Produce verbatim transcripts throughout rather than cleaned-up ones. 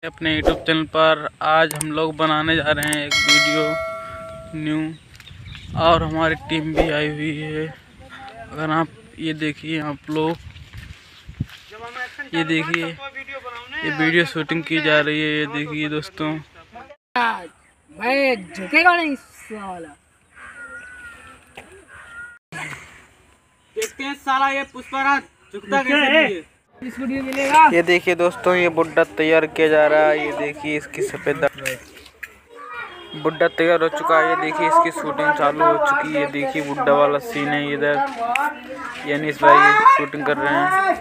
अपने YouTube channel पर आज हम लोग बनाने जा रहे हैं एक वीडियो न्यू और हमारी टीम भी आई हुई है। अगर आप ये देखिए आप लोग ये देखिए ये वीडियो शूटिंग की जा रही है। ये देखिए दोस्तों, मैं झुकेगा नहीं साला। देखते हैं साला ये पुष्पराज झुकता कैसे नहीं है। इस वीडियो मिलेगा। ये देखिए दोस्तों, ये बुड्ढा तैयार किया जा रहा है। ये देखिए इसकी सफेद बुड्ढा तैयार हो चुका है। ये देखिए इसकी शूटिंग चालू हो चुकी है। ये देखिए बुड्ढा वाला सीन है। इधर यानी इस भाई शूटिंग कर रहे हैं।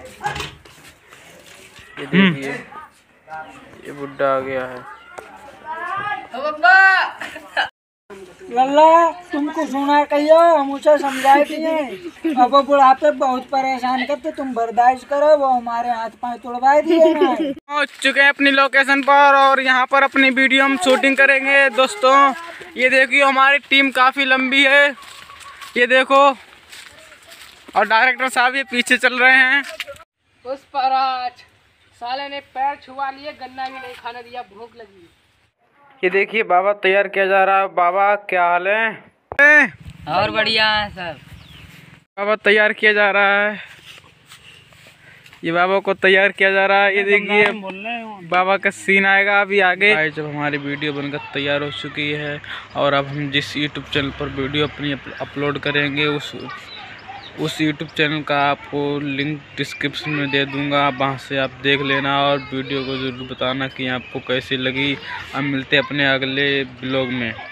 ये देखिए ये बुड्ढा आ गया है। लल्ला तुमको सुना कहियो, हम उसे समझाए दिए। अब वो बुढ़ापे बहुत परेशान करते, तुम बर्दाश्त करो। वो हमारे हाथ पांव तोड़वाए दिए ना। पहुंच चुके हैं अपनी लोकेशन पर और यहाँ पर अपनी वीडियो हम शूटिंग करेंगे। दोस्तों ये देखिए हमारी टीम काफ़ी लंबी है। ये देखो, और डायरेक्टर साहब ये पीछे चल रहे हैं। पुष्पराज साले ने पैर छुआ लिए, गन्ना भी नहीं खाने दिया, भूख लगी। ये देखिए बाबा तैयार किया जा रहा है। बाबा क्या हाल है? और बढ़िया है सर। बाबा तैयार किया जा रहा है। ये बाबा को तैयार किया जा रहा है। ये देखिए बाबा का सीन आएगा अभी आगे। जब हमारी वीडियो बनकर तैयार हो चुकी है और अब हम जिस यूट्यूब चैनल पर वीडियो अपनी अपलोड करेंगे उस उस यूट्यूब चैनल का आपको लिंक डिस्क्रिप्शन में दे दूंगा। वहाँ से आप देख लेना और वीडियो को ज़रूर बताना कि आपको कैसी लगी। अब मिलते हैं अपने अगले ब्लॉग में।